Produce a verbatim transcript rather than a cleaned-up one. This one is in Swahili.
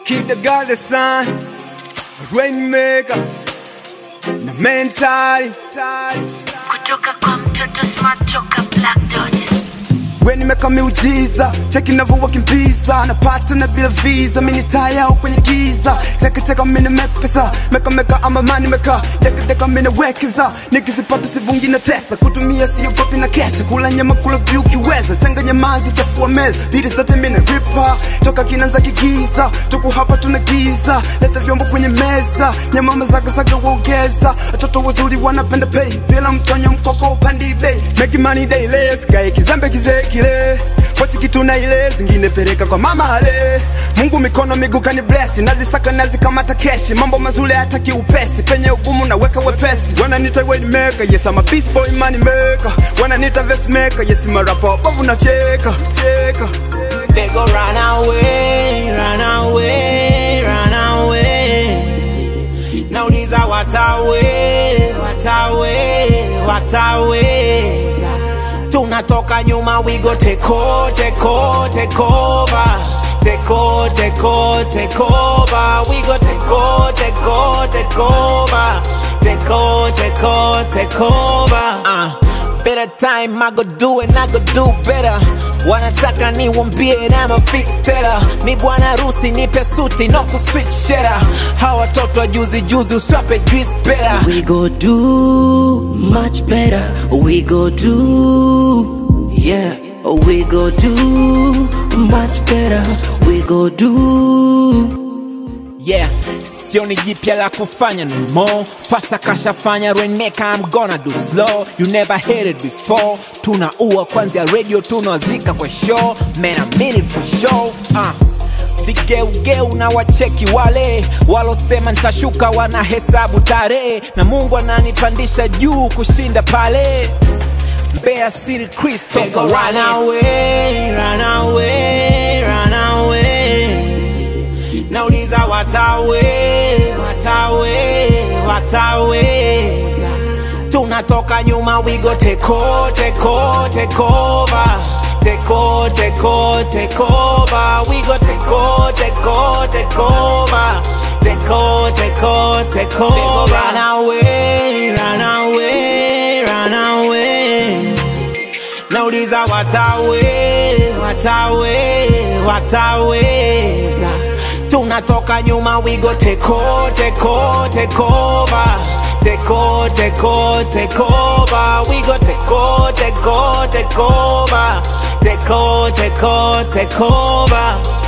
Keep the God the sun, rainmaker na mentali kutoka kwa mtoto smart toka Black Dot. When nimeka miujiza, cheki navua kimbiza, napata na bila visa, mini taya au kwenye giza. Cheki cheka mini meka pesa, meka meka ama mani meka, deka deka mini wekeza. Nikizipata sivungi na tesa, kutumia siyo papi na kesha. Kula nyama kula view kiweza, changanya mazi chafua meza. Bidi zote mini ripa, toka kinanza kigiza. Tuku hapa tunagiza, leta vyombo kwenye meza. Nyama mazaga zaga wogeza, watoto wazuri wanapenda pay. Bila mtonyo mkoko upandi bay, making money daily, sikaye kizambe kizeki kile Wachi kitu na ile zingine pereka kwa mama ale. Mungu mikono miguu kani bless, nazisaka nazi kamata keshi. Mambo mazuri hataki upesi, penye ugumu na weka wepesi. Wananita weight maker, yes I'm a beast boy money maker. Wananita vest maker, yes I'm a rapper, babu na fyeka, fyeka. They go run away, run away, run away. Now these are what away, what away, what away. Tunatoka nyuma, we go take over, take over, take over. Take over, take over, take over. We go take over, take over, take over. Take over, take over, take over. Uh, better time, I go do it, I go do better. Wanataka niwambie na ma fix teller. Mi bwana rusi nipe suti no ku switch shera. Hawa toto juzi juzi uswape juice better. We go do much better. We go do, yeah. We go do much better. We go do, yeah. Sioni jipya la kufanya no more. Pasa kashafanya rainmaker, I'm gonna do slow. You never heard it before. Tuna uwa kwanzia radio, tunazika kwa show. Man, I mean it for sure. uh. Vigeugeu na wacheki wale walosema nitashuka, wana hesabu tarehe. Na Mungu ananipandisha juu kushinda pale. Bear City Crystal go run away, run away, run away. Now these are what away, what away, what away. Tunatoka nyuma, we go take over, take over, take over. Take over, take over, take over. We go take over, take over, take over. Take over, take over, take over. They go run away, run away, run away. Now these are what away, what away, what away. Tunatoka nyuma, we go take over, take over, take over. Take over, take over, take over. We go take over, take over, take over. Take over, take over, take over.